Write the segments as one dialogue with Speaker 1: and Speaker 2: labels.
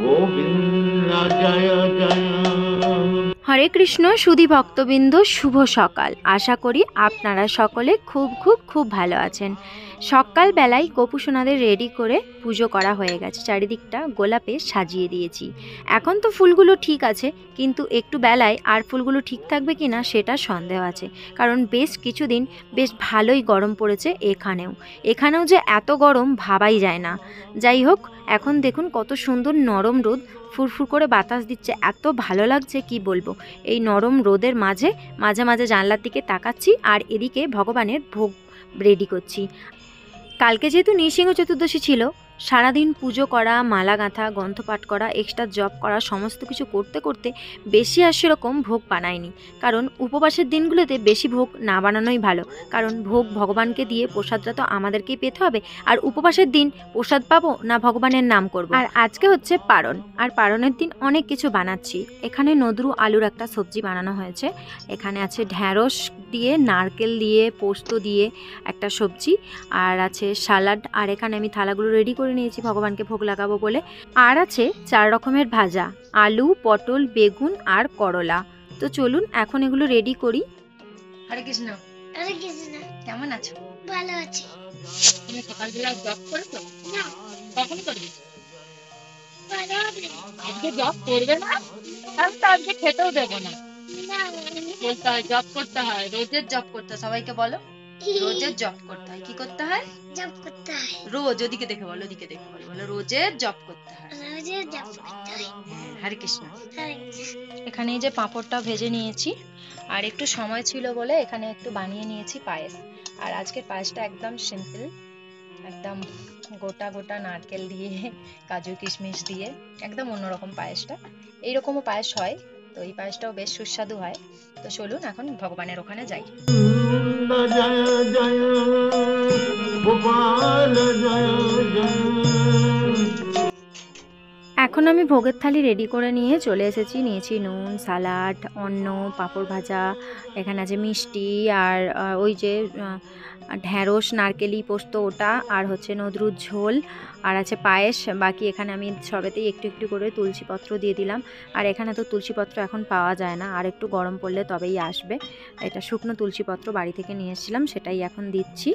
Speaker 1: গোবিন্দ জয় জয়।
Speaker 2: হরে কৃষ্ণ সুধী ভক্তবৃন্দ, শুভ সকাল। আশা করি আপনারা সকলে খুব খুব খুব ভালো আছেন। সকালবেলায় গোপু সোনাদের রেডি করে পুজো করা হয়ে গেছে, চারিদিকটা গোলাপে সাজিয়ে দিয়েছি। এখন তো ফুলগুলো ঠিক আছে, কিন্তু একটু বেলায় আর ফুলগুলো ঠিক থাকবে কি না সেটা সন্দেহ আছে, কারণ বেশ কিছুদিন বেশ ভালোই গরম পড়েছে। এখানেও যে এত গরম ভাবাই যায় না। যাই হোক, এখন দেখুন কত সুন্দর নরম রোদ, ফুরফুর করে বাতাস দিচ্ছে, এত ভালো লাগছে কি বলবো। এই নরম রোদের মাঝে মাঝে মাঝে জানলার দিকে তাকাচ্ছি আর এদিকে ভগবানের ভোগ রেডি করছি। কালকে যেহেতু নৃসিংহ চতুর্দশী ছিল, সারাদিন পুজো করা, মালা গাঁথা, গ্রন্থপাঠ করা, এক্সট্রা জব করা, সমস্ত কিছু করতে করতে বেশি আর সেরকম ভোগ বানায়নি। কারণ উপবাসের দিনগুলোতে বেশি ভোগ না বানানোই ভালো, কারণ ভোগ ভগবানকে দিয়ে প্রসাদটা তো আমাদেরকেই পেতে হবে। আর উপবাসের দিন প্রসাদ পাবো না ভগবানের নাম করব। আর আজকে হচ্ছে পারণ, আর পারণের দিন অনেক কিছু বানাচ্ছি। এখানে নদরু আলুর একটা সবজি বানানো হয়েছে, এখানে আছে ঢ্যাঁড়স দিয়ে, নারকেল দিয়ে, পোস্ত দিয়ে একটা সবজি, আর আছে সালাড। আর এখানে আমি থালাগুলো রেডি করে নিয়েছি ভগবানকে ভোগ লাগাবো বলে। আর আছে 4 রকমের ভাজা, আলু, পটল, বেগুন আর করলা। তো চলুন এখন এগুলো রেডি করি। হরে কৃষ্ণ।
Speaker 3: হরে কৃষ্ণ।
Speaker 2: কেমন আছো?
Speaker 3: ভালো আছি।
Speaker 2: তুমি সকালবেলা জব করেছো? না। কখন করবে?
Speaker 3: ভালো হবে।
Speaker 2: আজকে জব করবে না? আমি তো আজকে খেতেও দেবো না।
Speaker 3: না,
Speaker 2: বলতে হয় জব করতে হয়, রোজের জব করতে হয়। সবাইকে বলো রোজের জব করতে হয়। কি করতে হয়?
Speaker 3: জব করতে হয়।
Speaker 2: রোজ। ওদিকে দেখে বলো, ওদিকে দেখে বলো, বলো রোজের জব করতে হয়।
Speaker 3: রোজে জব করতে হয়।
Speaker 2: হরে কৃষ্ণ।
Speaker 3: হরে কৃষ্ণ।
Speaker 2: এখানে এই যে পাঁপড়টা ভেজে নিয়েছি, আর একটু সময় ছিল বলে এখানে একটু বানিয়ে নিয়েছি পায়েস। আর আজকের পায়েসটা একদম সিম্পল, একদম গোটা গোটা নারকেল দিয়ে, কাজু কিশমিশ দিয়ে, একদম অন্যরকম পায়েসটা। এইরকমও পায়েস হয়, তো এই পায়েসটাও বেশ সুস্বাদু হয়। তো চলুন এখন ভগবানের ওখানে যাই।
Speaker 1: জয় জয় গোপাল জয় জয়।
Speaker 2: এখন আমি ভোগের থালি রেডি করে নিয়ে চলে এসেছি। নিয়েছি নুন, সালাড, অন্ন, পাঁপড় ভাজা, এখানে আছে মিষ্টি, আর ওই যে ঢ্যাঁড়স, নারকেলি, পোস্ত ওটা, আর হচ্ছে নদরুর ঝোল, আর আছে পায়েস। বাকি এখানে আমি সবেতেই একটু একটু করে তুলসীপত্র দিয়ে দিলাম। আর এখানে তো তুলসীপত্র এখন পাওয়া যায় না, আর একটু গরম পড়লে তবেই আসবে। এটা শুকনো তুলসীপত্র বাড়ি থেকে নিয়ে এসেছিলাম, সেটাই এখন দিচ্ছি।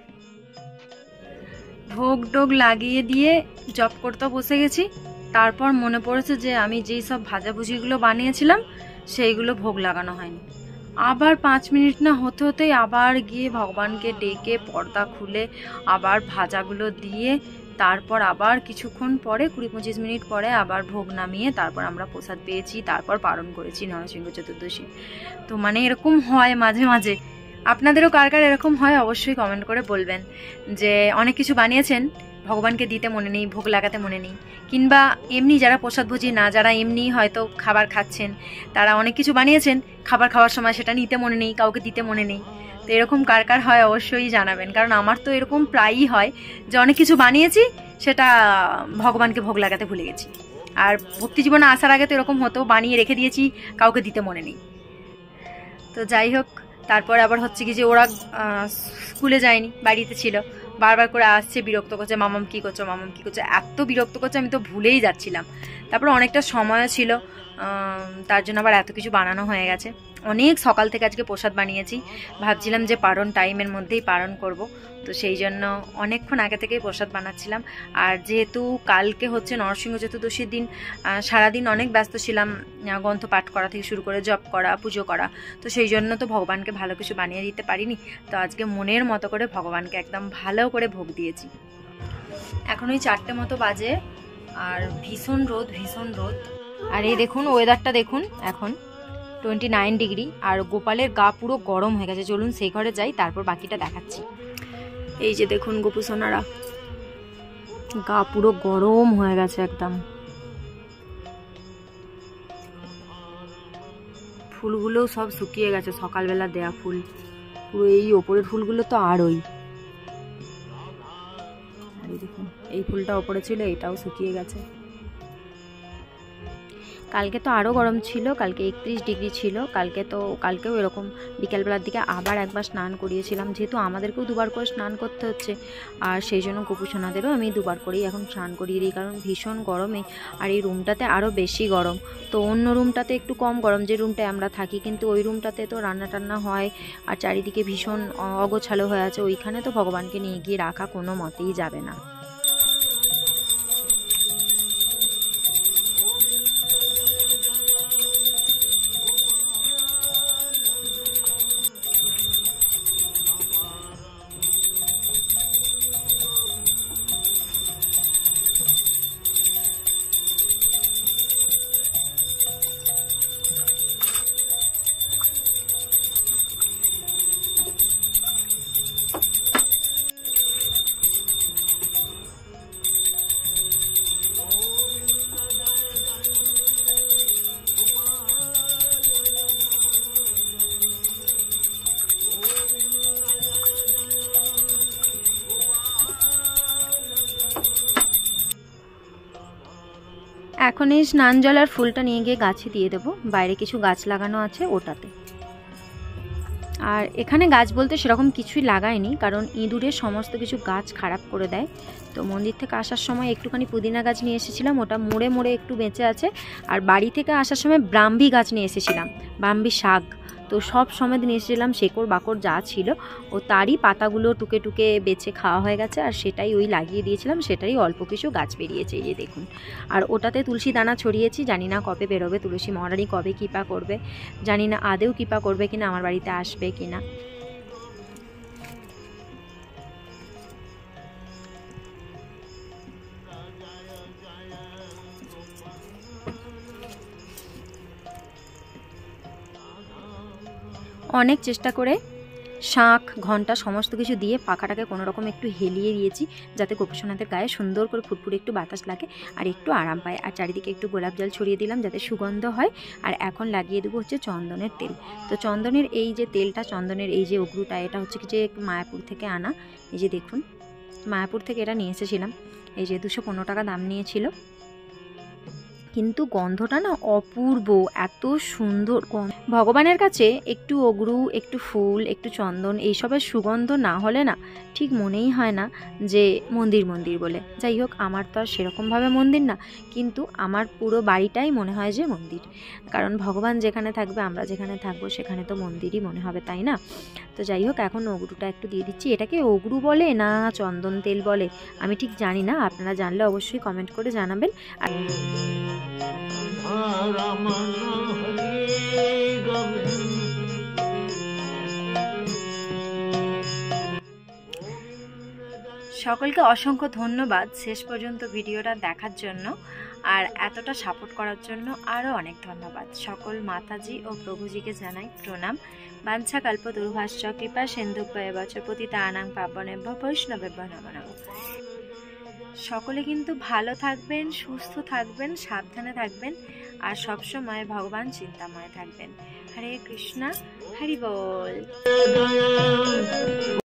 Speaker 2: ভোগ টোগ লাগিয়ে দিয়ে জব করতে বসে গেছি। তারপর মনে পড়েছে যে আমি যেই সব ভাজাভুজিগুলো বানিয়েছিলাম সেইগুলো ভোগ লাগানো হয়নি। আবার 5 মিনিট না হতে হতেই আবার গিয়ে ভগবানকে ডেকে পর্দা খুলে আবার ভাজাগুলো দিয়ে, তারপর আবার কিছুক্ষণ পরে 20-25 মিনিট পরে আবার ভোগ নামিয়ে তারপর আমরা প্রসাদ পেয়েছি, তারপর পালন করেছি নরসিংহ চতুর্দশী। তো মানে এরকম হয় মাঝে মাঝে। আপনাদেরও কার কার এরকম হয় অবশ্যই কমেন্ট করে বলবেন, যে অনেক কিছু বানিয়েছেন ভগবানকে দিতে মনে নেই, ভোগ লাগাতে মনে নেই, কিংবা এমনি যারা প্রসাদভোজী না, যারা এমনি হয়তো খাবার খাচ্ছেন, তারা অনেক কিছু বানিয়েছেন, খাবার খাওয়ার সময় সেটা নিতে মনে নেই, কাউকে দিতে মনে নেই। তো এরকম কার কার হয় অবশ্যই জানাবেন, কারণ আমার তো এরকম প্রায়ই হয় যে অনেক কিছু বানিয়েছি, সেটা ভগবানকে ভোগ লাগাতে ভুলে গেছি। আর ভক্তি জীবনে আসার আগে তো এরকম হতো, বানিয়ে রেখে দিয়েছি, কাউকে দিতে মনে নেই। তো যাই হোক, তারপর আবার হচ্ছে কি যে ওরা স্কুলে যায়নি, বাড়িতে ছিল, বারবার করে আসছে, বিরক্ত করছে, মামাম কি করছো, মামাম কি করছো, এত বিরক্ত করছে আমি তো ভুলেই যাচ্ছিলাম। তারপর অনেকটা সময়ও ছিল, তার জন্য আবার এত কিছু বানানো হয়ে গেছে। অনেক সকাল থেকে আজকে প্রসাদ বানিয়েছি, ভাবছিলাম যে পারণ টাইমের মধ্যেই পারণ করব, তো সেই জন্য অনেকক্ষণ আগে থেকেই প্রসাদ বানাচ্ছিলাম। আর যেহেতু কালকে হচ্ছে নরসিংহ চতুর্দশীর দিন, সারাদিন অনেক ব্যস্ত ছিলাম, গ্রন্থ পাঠ করা থেকে শুরু করে জপ করা, পুজো করা, তো সেই জন্য তো ভগবানকে ভালো কিছু বানিয়ে দিতে পারিনি। তো আজকে মনের মতো করে ভগবানকে একদম ভালো করে ভোগ দিয়েছি। এখন ওই 4টে মতো বাজে, আর ভীষণ রোদ, ভীষণ রোদ। আর এই দেখুন ওয়েদারটা দেখুন, এখন 29 ডিগ্রি, আর গোপালের গা পুরো গরম হয়ে গেছে। চলুন সেই ঘরে যাই, তারপর বাকিটা দেখাচ্ছি। এই যে দেখুন গোপু সোনারা, গা পুরো গরম হয়ে গেছে একদম। ফুলগুলো সব শুকিয়ে গেছে, সকালবেলা দেয়া ফুল পুরো। এই ওপরের ফুলগুলো তো আরই, দেখুন এই ফুলটা ওপরে ছিল, এটাও শুকিয়ে গেছে। কালকে তো আরও গরম ছিল, কালকে 31 ডিগ্রি ছিল। কালকেও এরকম বিকেলবেলার দিকে আবার একবার স্নান করিয়েছিলাম, যেহেতু আমাদেরকেও দুবার করে স্নান করতে হচ্ছে, আর সেই জন্য গোপুসোনাদেরও আমি দুবার করেই এখন স্নান করিয়ে দিই, কারণ ভীষণ গরমে। আর এই রুমটাতে আরও বেশি গরম। তো অন্য রুমটাতে একটু কম গরম, যে রুমটায় আমরা থাকি, কিন্তু ওই রুমটাতে তো রান্না টান্না হয় আর চারিদিকে ভীষণ অগোছালো হয়ে আছে। ওইখানে তো ভগবানকে নিয়ে গিয়ে রাখা কোনো মতেই যাবে না। এখন এই স্নান জল আর ফুলটা নিয়ে গিয়ে গাছে দিয়ে দেবো। বাইরে কিছু গাছ লাগানো আছে ওটাতে। আর এখানে গাছ বলতে সেরকম কিছুই লাগায়নি, কারণ ইঁদুরে সমস্ত কিছু গাছ খারাপ করে দেয়। তো মন্দির থেকে আসার সময় একটুখানি পুদিনা গাছ নিয়ে এসেছিলাম, ওটা মুড়ে মুড়ে একটু বেঁচে আছে। আর বাড়ি থেকে আসার সময় ব্রাহ্মী গাছ নিয়ে এসেছিলাম, ব্রাহ্মী শাক। তো সব সময় নিয়ে এসেছিলাম, শেকড় বাকড় যা ছিল ও তারই পাতাগুলো টুকে টুকে বেছে খাওয়া হয়ে গেছে, আর সেটাই ওই লাগিয়ে দিয়েছিলাম, সেটারই অল্প কিছু গাছ বেরিয়েছে, এই যে দেখুন। আর ওটাতে তুলসী দানা ছড়িয়েছি, জানি না কবে বেরোবে, তুলসী মহারানী কবে কৃপা করবে, জানি না আদেও কৃপা করবে কিনা, আমার বাড়িতে আসবে কিনা। অনেক চেষ্টা করে শাঁখ ঘন্টা সমস্ত কিছু দিয়ে পাখাটাকে কোনো রকম একটু হেলিয়ে দিয়েছি, যাতে গোপুসোনাদের গায়ে সুন্দর করে ফুটফুটে একটু বাতাস লাগে আর একটু আরাম পায়। আর চারিদিকে একটু গোলাপ জল ছড়িয়ে দিলাম যাতে সুগন্ধ হয়। আর এখন লাগিয়ে দেবো হচ্ছে চন্দনের তেল। তো চন্দনের এই যে তেলটা, চন্দনের এই যে অগ্রুটা, এটা হচ্ছে কি যে মায়াপুর থেকে আনা। এই যে দেখুন, মায়াপুর থেকে এটা নিয়ে এসেছিলাম। এই যে 215 টাকা দাম নিয়েছিল, কিন্তু গন্ধটা না অপূর্ব, এত সুন্দর গন্ধ। ভগবানের কাছে একটু অগ্রু, একটু ফুল, একটু চন্দন এইসবের সুগন্ধ না হলে না ঠিক মনেই হয় না যে মন্দির মন্দির বলে। যাই হোক, আমার তো আর সেরকমভাবে মন্দির না, কিন্তু আমার পুরো বাড়িটাই মনে হয় যে মন্দির, কারণ ভগবান যেখানে থাকবে, আমরা যেখানে থাকবো, সেখানে তো মন্দিরই মনে হবে, তাই না? তো যাই হোক, এখন অগ্রুটা একটু দিয়ে দিচ্ছি। এটাকে অগ্রু বলে না চন্দন তেল বলে আমি ঠিক জানি না, আপনারা জানলে অবশ্যই কমেন্ট করে জানাবেন। আর সকলকে অসংখ্য ধন্যবাদ শেষ পর্যন্ত ভিডিওটা দেখার জন্য, আর এতটা সাপোর্ট করার জন্য আরও অনেক ধন্যবাদ। সকল মাতাজি ও প্রভুজিকে জানাই প্রণাম। বাঞ্ছা কাল্প দুর্ভাষ্য কৃপা সিন্ধুভ্যেব চ পতিতানাং পাবনেভ্য বৈষ্ণবেভ্যো নমো নমঃ। সকলে কিন্তু ভালো থাকবেন, সুস্থ থাকবেন, সাবধানে থাকবেন, আর সবসময় ভগবান চিন্তাময় থাকবেন। হরে কৃষ্ণা, হরি বল।